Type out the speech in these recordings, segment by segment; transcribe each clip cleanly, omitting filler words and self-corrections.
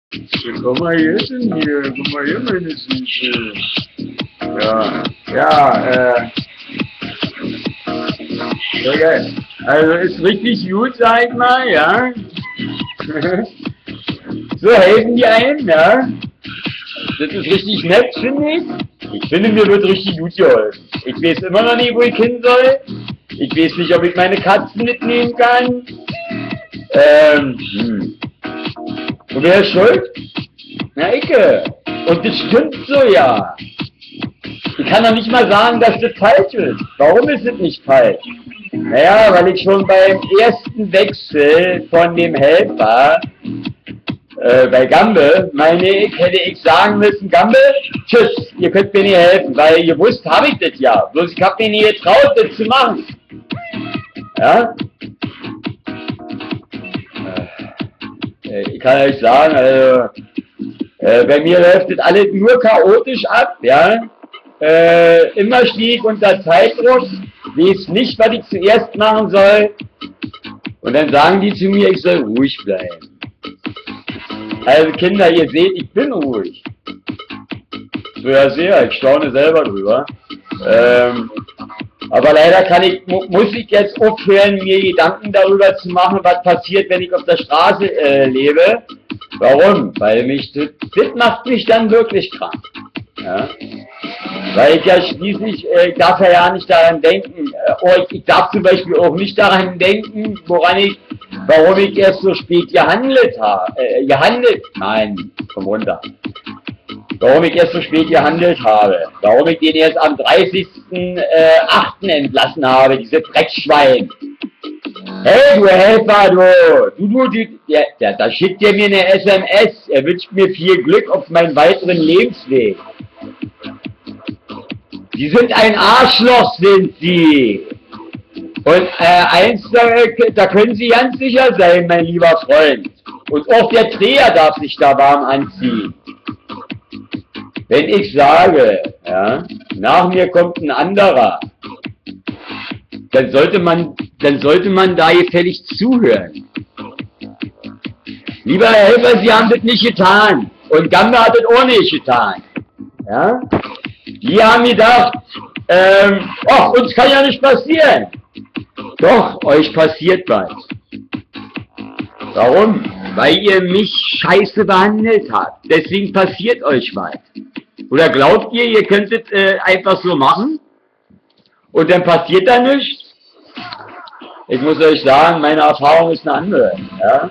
Ja, komm mal hier hin hier, komm mal hier, meine Süße. Ja, ja, sehr geil. Also ist richtig gut, sag ich mal, ja. So helfen die einem, ja. Das ist richtig nett, finde ich. Ich finde, mir wird richtig gut geholfen. Ich weiß immer noch nicht, wo ich hin soll. Ich weiß nicht, ob ich meine Katzen mitnehmen kann. Und wer ist schuld? Na, Icke. Und das stimmt so, ja. Ich kann doch nicht mal sagen, dass das falsch ist. Warum ist es nicht falsch? Naja, weil ich schon beim ersten Wechsel von dem Helfer bei Gambe, meine ich, hätte ich sagen müssen, Gambe, tschüss, ihr könnt mir nicht helfen, weil gewusst habe ich das ja. Bloß ich habe mir nie getraut, das zu machen. Ja? Ich kann euch sagen, also, bei mir läuft das alles nur chaotisch ab, ja. Immer stehe ich unter Zeitdruck, weiß nicht, was ich zuerst machen soll. Und dann sagen die zu mir, ich soll ruhig bleiben. Also Kinder, ihr seht, ich bin ruhig. So ja sehr, ich staune selber drüber. Aber leider muss ich jetzt aufhören, mir Gedanken darüber zu machen, was passiert, wenn ich auf der Straße lebe. Warum? Weil das macht mich dann wirklich krank. Ja? Weil ich ja schließlich, ich darf ja nicht daran denken, ich darf zum Beispiel auch nicht daran denken, warum ich erst so spät komm runter. Warum ich erst so spät gehandelt habe. Warum ich den erst am 30.08. entlassen habe, diese Dreckschwein. Hey, du Helfer, da schickt er mir eine SMS. Er wünscht mir viel Glück auf meinen weiteren Lebensweg. Sie sind ein Arschloch, sind Sie. Und eins, da können Sie ganz sicher sein, mein lieber Freund. Und auch der Dreher darf sich da warm anziehen. Wenn ich sage, ja, nach mir kommt ein anderer, dann sollte man da gefällig zuhören. Lieber Herr Helfer, Sie haben das nicht getan. Und Gambe hat das auch nicht getan. Ja? Die haben gedacht, uns kann ja nicht passieren. Doch, euch passiert was. Warum? Weil ihr mich scheiße behandelt habt. Deswegen passiert euch was. Oder glaubt ihr, ihr könntet einfach so machen? Und dann passiert da nichts? Ich muss euch sagen, meine Erfahrung ist eine andere. Ja?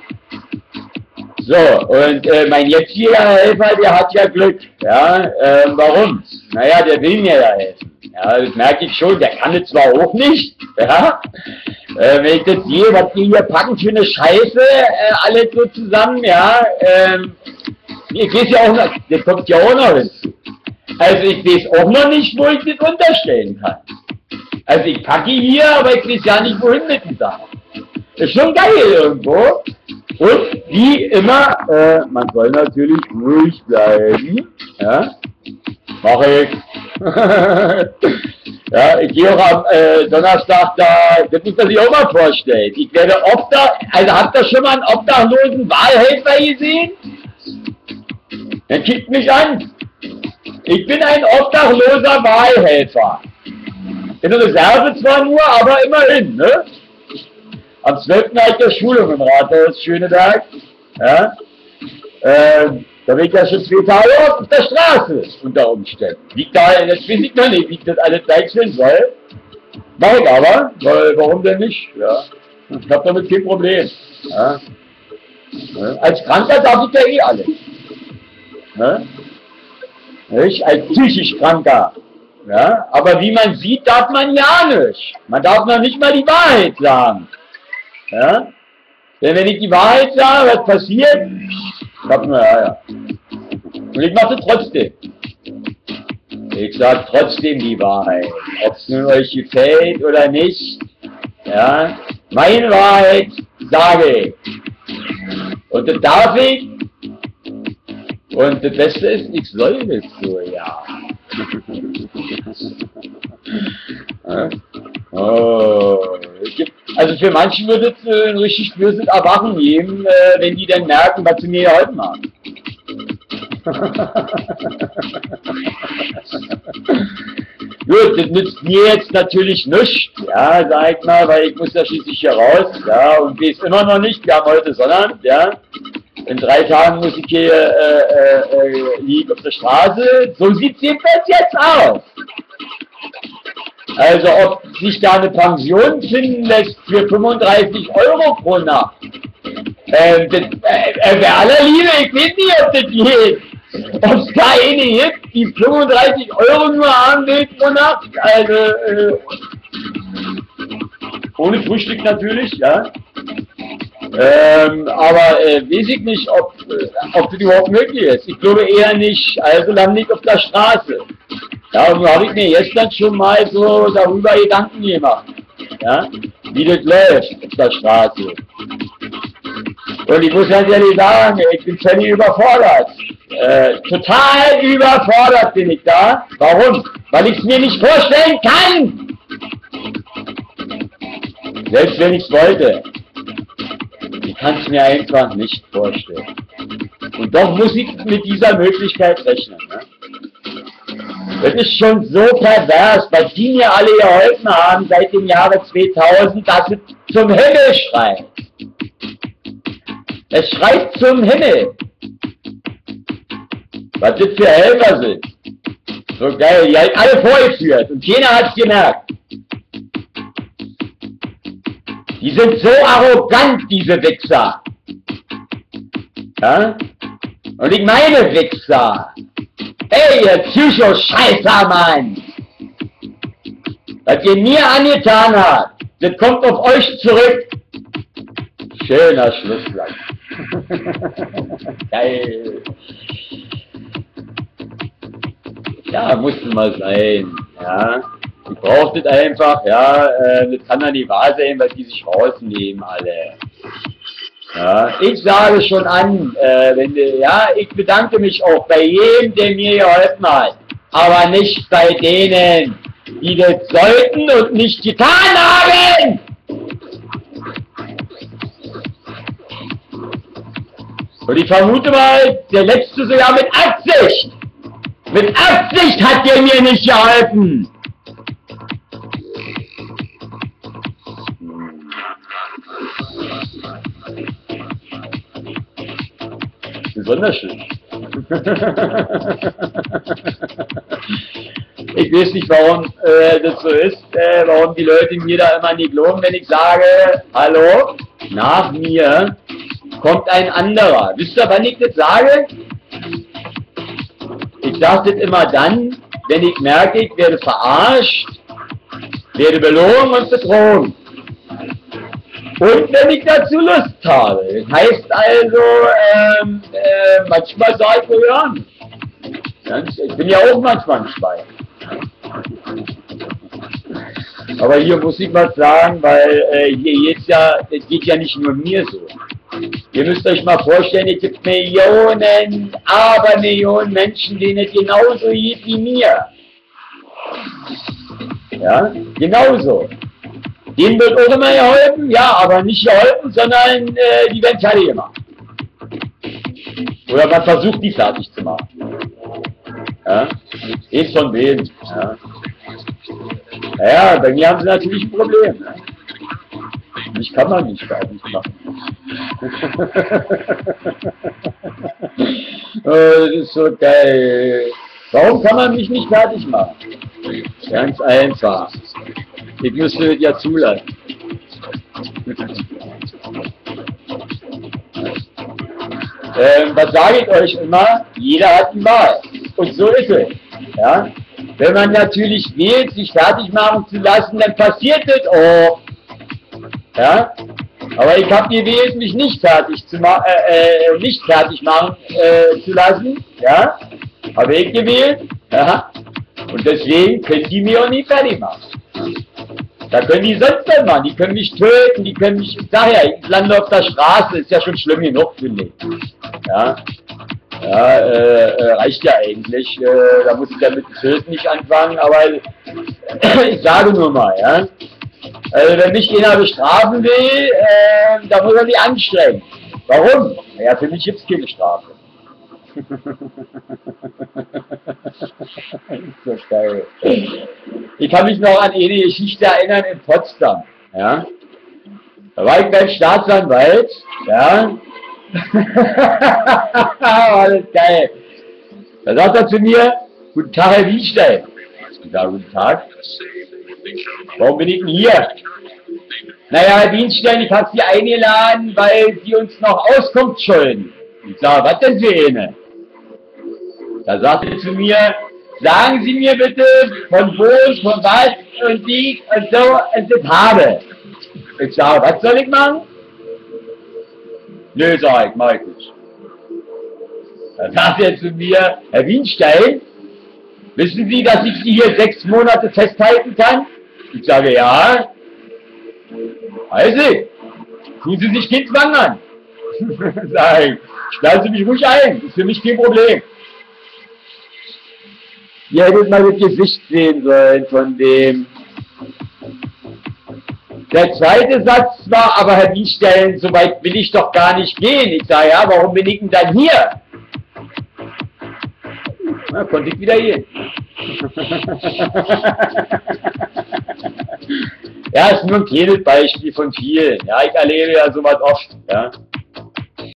So, und mein jetziger Helfer, der hat ja Glück. Ja? Warum? Naja, der will mir ja helfen. Ja, das merke ich schon, der kann es zwar auch nicht. Ja? Wenn ich das sehe, was die hier packen für eine Scheiße, alle so zusammen, ja, ich weiß ja auch noch, das kommt ja auch noch hinzu. Also ich weiß auch noch nicht, wo ich das unterstellen kann. Also ich packe hier, aber ich weiß ja nicht, wohin mit den Sachen. Ist schon geil irgendwo. Und wie immer, man soll natürlich ruhig bleiben. Ja? Mache ich. Ja, ich gehe auch am Donnerstag da, das muss man sich auch mal vorstellen. Ich werde also habt ihr schon mal einen obdachlosen Wahlhelfer gesehen? Dann kickt mich an. Ich bin ein obdachloser Wahlhelfer. In der Reserve zwar nur, aber immerhin, ne? Am 12. habe ich ja Schulung im Rathaus Schöneberg. Ja? Da bin ich ja schon 2 Tage auf der Straße unter Umständen. Liegt da, das weiß ich noch nicht, wie ich das alles wechseln soll. Mach ich aber, weil, warum denn nicht? Ja? Ich habe damit kein Problem. Ja? Ja? Als Kranker darf ich ja eh alles. Ja? Nicht? Als psychisch Kranker. Ja? Aber wie man sieht, darf man ja nicht. Man darf noch nicht mal die Wahrheit sagen. Ja? Denn wenn ich die Wahrheit sage, was passiert? Ja. Und ich mache es trotzdem. Ich sage trotzdem die Wahrheit. Ob es nun euch gefällt oder nicht. Ja? Meine Wahrheit sage ich. Und das darf ich. Und das Beste ist, ich soll das so, ja. Oh, Also für manche würde es ein richtig böses Erwachen geben, wenn die dann merken, was sie mir geholfen haben. Gut, das nützt mir jetzt natürlich nichts, ja, sag ich mal, weil ich muss ja schließlich hier raus, ja, und weiß immer noch nicht, wir haben heute Sonnabend, ja, in 3 Tagen muss ich hier liegen auf der Straße, so sieht es jedenfalls jetzt aus. Also ob sich da eine Pension finden lässt für 35 € pro Nacht, bei aller Liebe, ich weiß nicht, ob das geht. Ob es da eine gibt, die 35 € nur haben will pro Nacht, also ohne Frühstück natürlich, ja. Aber weiß ich nicht, ob das überhaupt möglich ist. Ich glaube eher nicht, also dann nicht auf der Straße. Ja, und habe ich mir gestern schon mal so darüber Gedanken gemacht, ja, wie das läuft auf der Straße. Und ich muss ganz ehrlich sagen, ich bin völlig überfordert. Total überfordert bin ich da. Warum? Weil ich es mir nicht vorstellen kann. Selbst wenn ich es wollte. Ich kann es mir einfach nicht vorstellen. Und doch muss ich mit dieser Möglichkeit rechnen. Ne? Das ist schon so pervers, weil die mir alle geholfen haben seit dem Jahre 2000, dass es zum Himmel schreit. Es schreit zum Himmel. Was das für Helfer sind. So geil, die halt alle vorgeführt und keiner hat es gemerkt. Die sind so arrogant, diese Wichser. Ja? Und ich meine Wichser. Ey, ihr Psycho-Scheißer, Mann! Was ihr mir angetan habt, das kommt auf euch zurück. Schöner Schlusssatz. Geil. Ja, musste mal sein, ja. Die braucht es einfach, ja. Das kann dann nicht wahr sein, weil die sich rausnehmen, alle. Ja, ich sage schon an, ja, ich bedanke mich auch bei jedem, der mir geholfen hat. Aber nicht bei denen, die das sollten und nicht getan haben! Und ich vermute mal, der letzte sogar mit Absicht! Mit Absicht hat der mir nicht geholfen! Besonders schön. Ich weiß nicht, warum das so ist, warum die Leute mir da immer nicht glauben, wenn ich sage, hallo, nach mir kommt ein anderer. Wisst ihr, wann ich das sage? Ich sage das immer dann, wenn ich merke, ich werde verarscht, werde belogen und betrogen. Und wenn ich dazu Lust habe. Das heißt also, manchmal sage ich mir ja nicht. Ich bin ja auch manchmal ein Schwein. Aber hier muss ich was sagen, weil hier geht's ja, es geht ja nicht nur mir so. Ihr müsst euch mal vorstellen, es gibt Millionen, Abermillionen Menschen, denen es genauso geht wie mir. Ja, genauso. Denen wird auch immer geholfen, ja, aber nicht geholfen, sondern die werden fertig gemacht. Oder man versucht, die fertig zu machen. Ja, ist von wem. Ja. Ja, bei mir haben sie natürlich ein Problem. Ne? Mich kann man nicht fertig machen. Das ist so geil. Warum kann man mich nicht fertig machen? Ganz einfach. Ich müsste das ja zulassen. Was sage ich euch immer? Jeder hat die Wahl. Und so ist es. Ja? Wenn man natürlich wählt, sich fertig machen zu lassen, dann passiert das auch. Ja? Aber ich habe gewählt, mich nicht fertig machen zu lassen. Ja? Habe ich gewählt. Ja? Und deswegen können die mir auch nie fertig machen. Da können die sonst was machen, die können mich töten, die können mich, ich sag ja, ich lande auf der Straße, ist ja schon schlimm genug, finde ich. Ja, ja reicht ja eigentlich, da muss ich ja mit dem Töten nicht anfangen, aber ich sage nur mal, ja, Also wenn mich einer bestrafen will, da muss er sich anstrengen. Warum? Naja, für mich gibt es keine Strafe. So geil. Ich kann mich noch an eine Geschichte erinnern in Potsdam. Ja? Da war ich beim Staatsanwalt. Ja? War das geil. Da sagt er zu mir, guten Tag, Herr Wienstein. Ich sage, guten Tag. Warum bin ich denn hier? Naja, Herr Wienstein, ich habe Sie eingeladen, weil Sie uns noch Auskunft schulden. Ich sage, was denn für eine? Da sagt er zu mir, sagen Sie mir bitte, von wo und von was und wie und so und das habe. Ich sage, was soll ich machen? Nö, sag ich, mach ich nicht. Da sagt er zu mir, Herr Wienstein, wissen Sie, dass ich Sie hier 6 Monate festhalten kann? Ich sage, ja. Weiß ich. Tun Sie sich keinen Zwang an. Sag ich, sperren Sie mich ruhig ein, ist für mich kein Problem. Ihr hättet mal das Gesicht sehen sollen von dem. Der zweite Satz war, aber Herr Wienstein, so weit will ich doch gar nicht gehen. Ich sage, ja, warum bin ich denn dann hier? Na, konnte ich wieder gehen. Ja, ist nur ein kleines Beispiel von vielen. Ja, ich erlebe ja sowas oft. Ja.